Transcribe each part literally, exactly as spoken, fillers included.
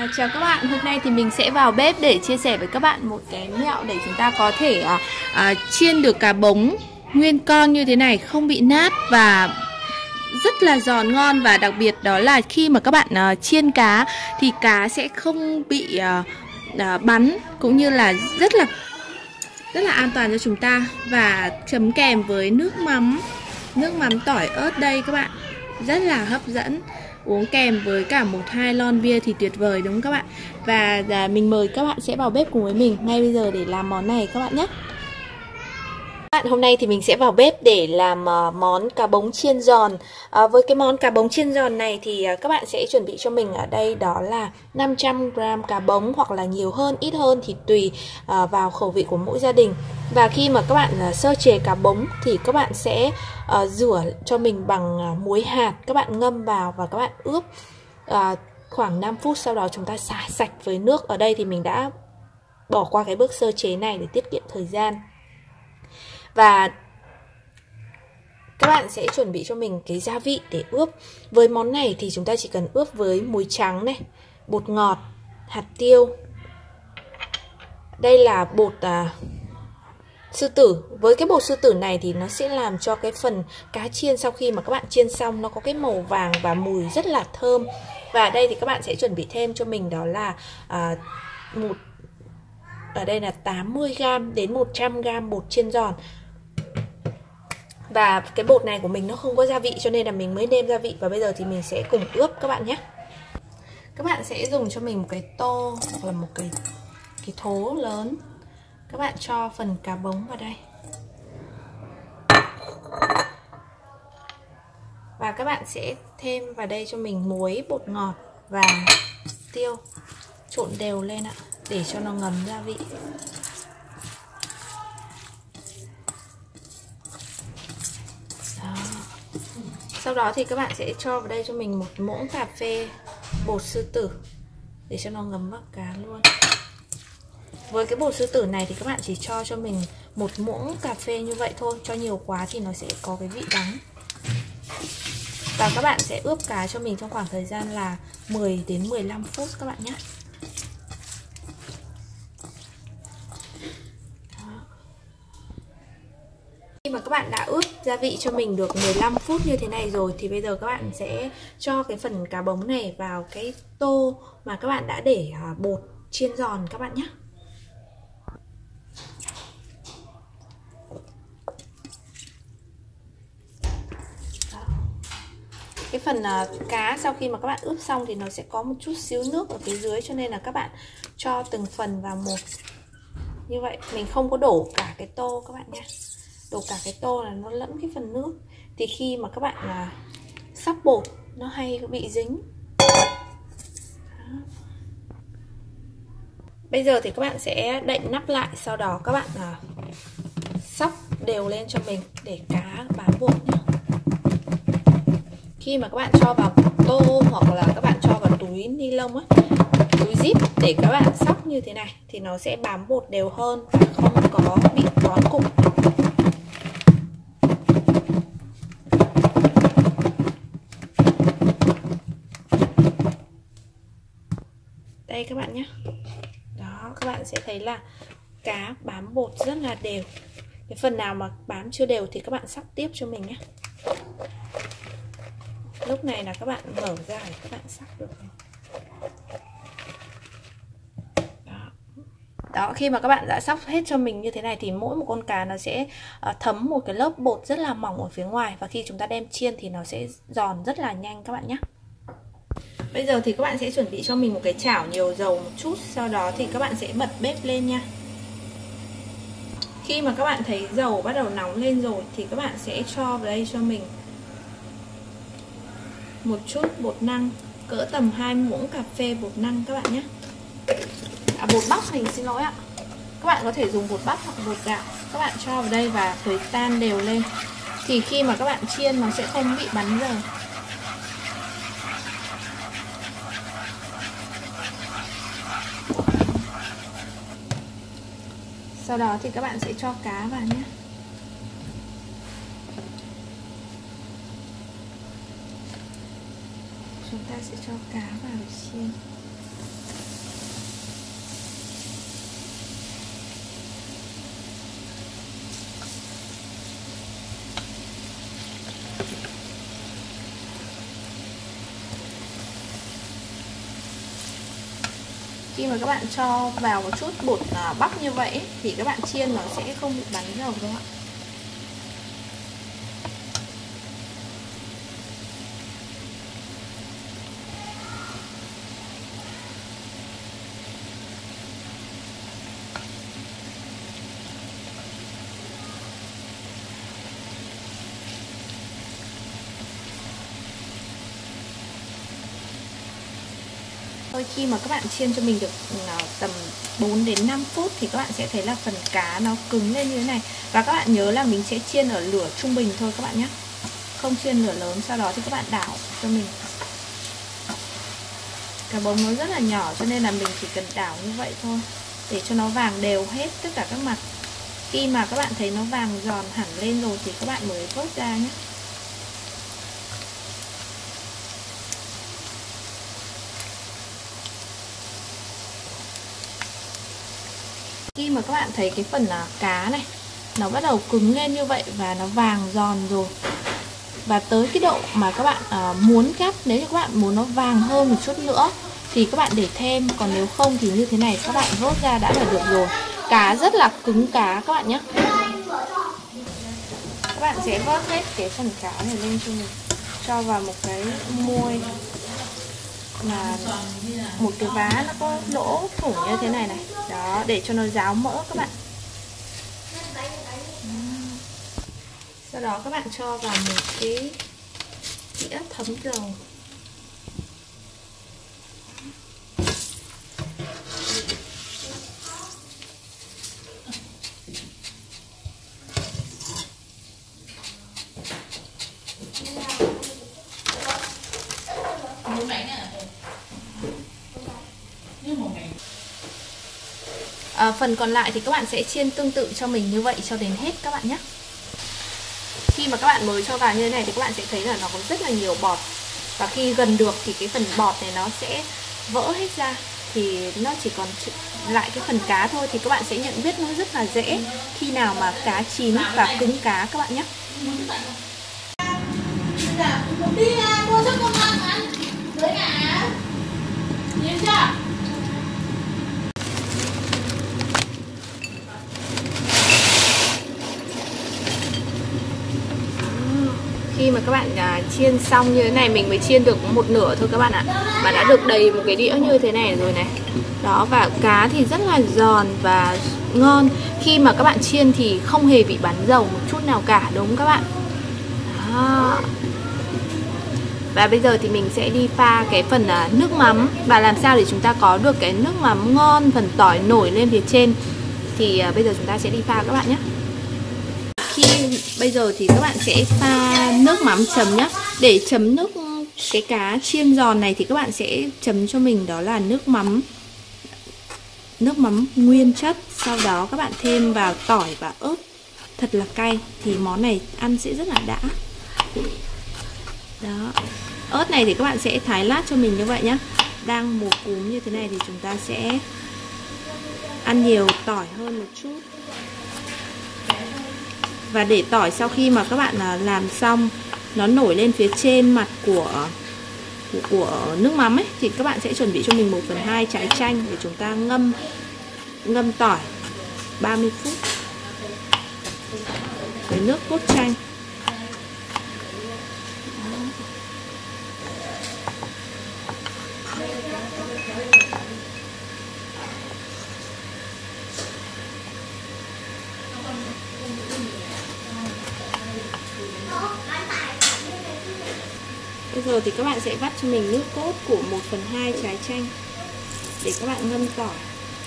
À, chào các bạn, hôm nay thì mình sẽ vào bếp để chia sẻ với các bạn một cái mẹo để chúng ta có thể à, à, chiên được cá bống nguyên con như thế này, không bị nát và rất là giòn ngon. Và đặc biệt đó là khi mà các bạn à, chiên cá thì cá sẽ không bị à, à, bắn, cũng như là rất là rất là an toàn cho chúng ta. Và chấm kèm với nước mắm, nước mắm tỏi ớt đây các bạn, rất là hấp dẫn. Uống kèm với cả một hai lon bia thì tuyệt vời đúng không các bạn? Và à, mình mời các bạn sẽ vào bếp cùng với mình ngay bây giờ để làm món này các bạn nhé. Các bạn, hôm nay thì mình sẽ vào bếp để làm uh, món cá bống chiên giòn. uh, Với cái món cá bống chiên giòn này thì uh, các bạn sẽ chuẩn bị cho mình ở đây đó là năm trăm gam cá bống, hoặc là nhiều hơn, ít hơn thì tùy uh, vào khẩu vị của mỗi gia đình. Và khi mà các bạn uh, sơ chế cá bống thì các bạn sẽ uh, rửa cho mình bằng uh, muối hạt. Các bạn ngâm vào và các bạn ướp uh, khoảng năm phút, sau đó chúng ta xả sạch với nước. Ở đây thì mình đã bỏ qua cái bước sơ chế này để tiết kiệm thời gian. Và các bạn sẽ chuẩn bị cho mình cái gia vị để ướp. Với món này thì chúng ta chỉ cần ướp với muối trắng này, bột ngọt, hạt tiêu. Đây là bột à, sư tử. Với cái bột sư tử này thì nó sẽ làm cho cái phần cá chiên sau khi mà các bạn chiên xong nó có cái màu vàng và mùi rất là thơm. Và ở đây thì các bạn sẽ chuẩn bị thêm cho mình đó là à, một ở đây là tám mươi gam đến một trăm gam bột chiên giòn. Và cái bột này của mình nó không có gia vị cho nên là mình mới nêm gia vị. Và bây giờ thì mình sẽ cùng ướp các bạn nhé. Các bạn sẽ dùng cho mình một cái tô hoặc là một cái, cái thố lớn. Các bạn cho phần cá bống vào đây. Và các bạn sẽ thêm vào đây cho mình muối, bột ngọt và tiêu. Trộn đều lên ạ, để cho nó ngấm gia vị. Sau đó thì các bạn sẽ cho vào đây cho mình một muỗng cà phê bột sư tử để cho nó ngấm vào cá luôn. Với cái bột sư tử này thì các bạn chỉ cho cho mình một muỗng cà phê như vậy thôi. Cho nhiều quá thì nó sẽ có cái vị đắng. Và các bạn sẽ ướp cá cho mình trong khoảng thời gian là mười đến mười lăm phút các bạn nhé. Khi mà các bạn đã ướp gia vị cho mình được mười lăm phút như thế này rồi thì bây giờ các bạn sẽ cho cái phần cá bống này vào cái tô mà các bạn đã để bột chiên giòn các bạn nhé. Cái phần cá sau khi mà các bạn ướp xong thì nó sẽ có một chút xíu nước ở phía dưới, cho nên là các bạn cho từng phần vào một như vậy. Mình không có đổ cả cái tô các bạn nhé. Đổ cả cái tô là nó lẫn cái phần nước, thì khi mà các bạn là sắp bột nó hay bị dính. Đó. Bây giờ thì các bạn sẽ đậy nắp lại, sau đó các bạn là xóc đều lên cho mình để cá bám bột nhé. Khi mà các bạn cho vào tô hoặc là các bạn cho vào túi ni lông á, túi zip để các bạn xóc như thế này thì nó sẽ bám bột đều hơn và không có bị vón cục. Đây các bạn nhé. Đó, các bạn sẽ thấy là cá bám bột rất là đều. Cái phần nào mà bám chưa đều thì các bạn xóc tiếp cho mình nhé. Lúc này là các bạn mở ra để các bạn xóc được. Đó. Đó, khi mà các bạn đã xóc hết cho mình như thế này thì mỗi một con cá nó sẽ thấm một cái lớp bột rất là mỏng ở phía ngoài. Và khi chúng ta đem chiên thì nó sẽ giòn rất là nhanh các bạn nhé. Bây giờ thì các bạn sẽ chuẩn bị cho mình một cái chảo nhiều dầu một chút. Sau đó thì các bạn sẽ bật bếp lên nha. Khi mà các bạn thấy dầu bắt đầu nóng lên rồi thì các bạn sẽ cho vào đây cho mình một chút bột năng, cỡ tầm hai muỗng cà phê bột năng các bạn nhé. À, bột bắp mình xin lỗi ạ. Các bạn có thể dùng bột bắp hoặc bột gạo. Các bạn cho vào đây và khuấy tan đều lên. Thì khi mà các bạn chiên nó sẽ không bị bắn dầu. Sau đó thì các bạn sẽ cho cá vào nhé. Chúng ta sẽ cho cá vào để chiên. Khi mà các bạn cho vào một chút bột bắp như vậy thì các bạn chiên nó sẽ không bị bắn dầu đâu ạ. Thôi khi mà các bạn chiên cho mình được tầm bốn đến năm phút thì các bạn sẽ thấy là phần cá nó cứng lên như thế này. Và các bạn nhớ là mình sẽ chiên ở lửa trung bình thôi các bạn nhé, không chiên lửa lớn. Sau đó thì các bạn đảo cho mình. Cá bống nó rất là nhỏ cho nên là mình chỉ cần đảo như vậy thôi để cho nó vàng đều hết tất cả các mặt. Khi mà các bạn thấy nó vàng giòn hẳn lên rồi thì các bạn mới vớt ra nhé. Khi mà các bạn thấy cái phần cá này nó bắt đầu cứng lên như vậy và nó vàng giòn rồi, và tới cái độ mà các bạn uh, muốn gắp, nếu như các bạn muốn nó vàng hơn một chút nữa thì các bạn để thêm, còn nếu không thì như thế này các bạn vớt ra đã là được rồi. Cá rất là cứng cá các bạn nhé. Các bạn sẽ vớt hết cái phần cá này lên cho mình, cho vào một cái muôi mà một cái vá nó có lỗ thủng như thế này này, đó, để cho nó ráo mỡ các bạn. Sau đó các bạn cho vào một cái đĩa thấm dầu. À, phần còn lại thì các bạn sẽ chiên tương tự cho mình như vậy cho đến hết các bạn nhé. Khi mà các bạn mới cho vào như thế này thì các bạn sẽ thấy là nó có rất là nhiều bọt, và khi gần được thì cái phần bọt này nó sẽ vỡ hết ra, thì nó chỉ còn lại cái phần cá thôi. Thì các bạn sẽ nhận biết nó rất là dễ khi nào mà cá chín và cứng cá các bạn nhé. Khi mà các bạn uh, chiên xong như thế này, mình mới chiên được một nửa thôi các bạn ạ, mà đã được đầy một cái đĩa như thế này rồi này. Đó, và cá thì rất là giòn và ngon. Khi mà các bạn chiên thì không hề bị bắn dầu một chút nào cả, đúng không các bạn? Đó. Và bây giờ thì mình sẽ đi pha cái phần uh, nước mắm. Và làm sao để chúng ta có được cái nước mắm ngon, phần tỏi nổi lên phía trên thì uh, bây giờ chúng ta sẽ đi pha các bạn nhé. Khi bây giờ thì các bạn sẽ pha nước mắm chấm nhé. Để chấm nước cái cá chiên giòn này thì các bạn sẽ chấm cho mình đó là nước mắm nước mắm nguyên chất. Sau đó các bạn thêm vào tỏi và ớt thật là cay thì món này ăn sẽ rất là đã. Đó. Ớt này thì các bạn sẽ thái lát cho mình như vậy nhé. Đang mùa cúm như thế này thì chúng ta sẽ ăn nhiều tỏi hơn một chút. Và để tỏi sau khi mà các bạn làm xong nó nổi lên phía trên mặt của của, của nước mắm ấy, thì các bạn sẽ chuẩn bị cho mình một phần hai trái chanh để chúng ta ngâm ngâm tỏi ba mươi phút với nước cốt chanh. Bây giờ thì các bạn sẽ vắt cho mình nước cốt của một phần hai trái chanh để các bạn ngâm tỏi.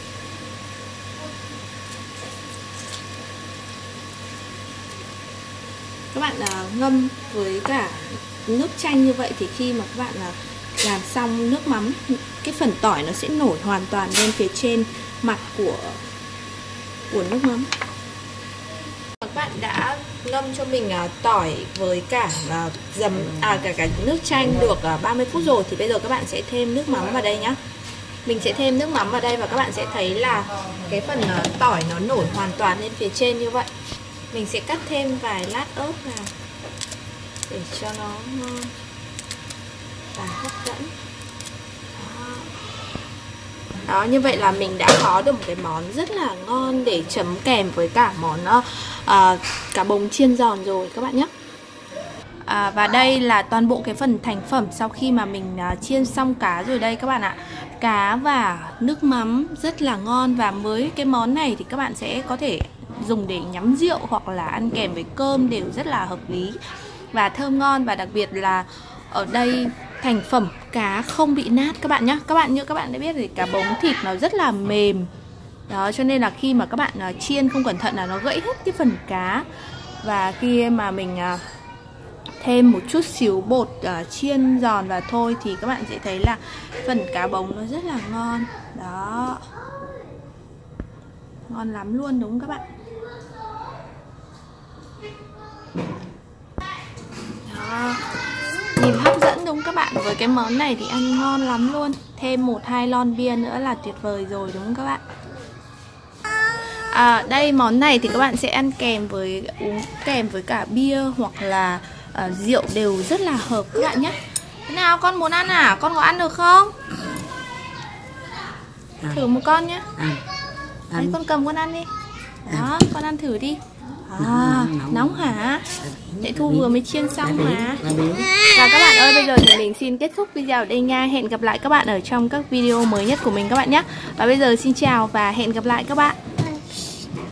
Các bạn à, ngâm với cả nước chanh như vậy thì khi mà các bạn à, làm xong nước mắm, cái phần tỏi nó sẽ nổi hoàn toàn lên phía trên mặt của của nước mắm. Các bạn đã ngâm cho mình uh, tỏi với cả uh, dầm à cả cả nước chanh được uh, ba mươi phút rồi, thì bây giờ các bạn sẽ thêm nước mắm vào đây nhá. Mình sẽ thêm nước mắm vào đây và các bạn sẽ thấy là cái phần uh, tỏi nó nổi hoàn toàn lên phía trên như vậy. Mình sẽ cắt thêm vài lát ớt vào để cho nó ngon và hấp dẫn. Đó. Đó, như vậy là mình đã có được một cái món rất là ngon để chấm kèm với cả món uh, cá bống chiên giòn rồi các bạn nhé. À, và đây là toàn bộ cái phần thành phẩm sau khi mà mình uh, chiên xong cá rồi đây các bạn ạ. Cá và nước mắm rất là ngon, và với cái món này thì các bạn sẽ có thể dùng để nhắm rượu hoặc là ăn kèm với cơm đều rất là hợp lý và thơm ngon. Và đặc biệt là ở đây thành phẩm cá không bị nát các bạn nhé. Các bạn như các bạn đã biết thì cá bống thịt nó rất là mềm. Đó, cho nên là khi mà các bạn uh, chiên không cẩn thận là nó gãy hết cái phần cá. Và khi mà mình uh, thêm một chút xíu bột uh, chiên giòn vào thôi thì các bạn sẽ thấy là phần cá bống nó rất là ngon. Đó, ngon lắm luôn đúng không các bạn? Đó, nhìn hấp dẫn đúng không các bạn? Với cái món này thì ăn ngon lắm luôn. Thêm một hai lon bia nữa là tuyệt vời rồi đúng không các bạn? À, đây món này thì các bạn sẽ ăn kèm với uống kèm với cả bia hoặc là uh, rượu đều rất là hợp các bạn nhé. Thế nào, con muốn ăn à? Con có ăn được không? À. Thử một con nhé. À. Đấy, con cầm con ăn đi. Đó, con ăn thử đi. À, nóng, nóng hả? Để Thu vừa mới chiên xong mà. Và các bạn ơi, bây giờ thì mình xin kết thúc video ở đây nha. Hẹn gặp lại các bạn ở trong các video mới nhất của mình các bạn nhé. Và bây giờ xin chào và hẹn gặp lại các bạn.